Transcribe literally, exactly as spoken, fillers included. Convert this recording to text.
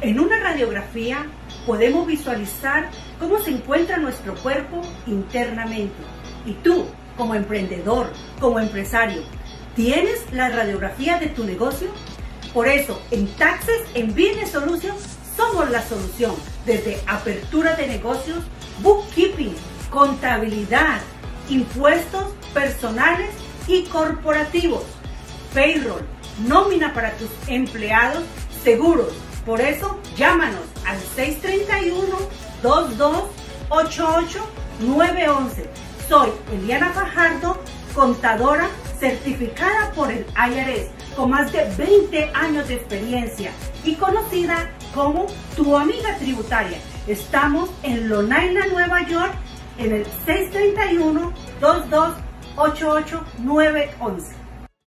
En una radiografía podemos visualizar cómo se encuentra nuestro cuerpo internamente. Y tú, como emprendedor, como empresario, ¿tienes la radiografía de tu negocio? Por eso, en Taxes and Business Solutions somos la solución. Desde apertura de negocios, bookkeeping, contabilidad, impuestos personales y corporativos, payroll, nómina para tus empleados, seguros. Por eso, llámanos al seis tres uno, dos dos ocho ocho, nueve uno uno. Soy Eliana Fajardo, contadora certificada por el I R S con más de veinte años de experiencia y conocida como tu amiga tributaria. Estamos en Long Island, Nueva York, en el seis tres uno, dos dos ocho ocho, nueve uno uno.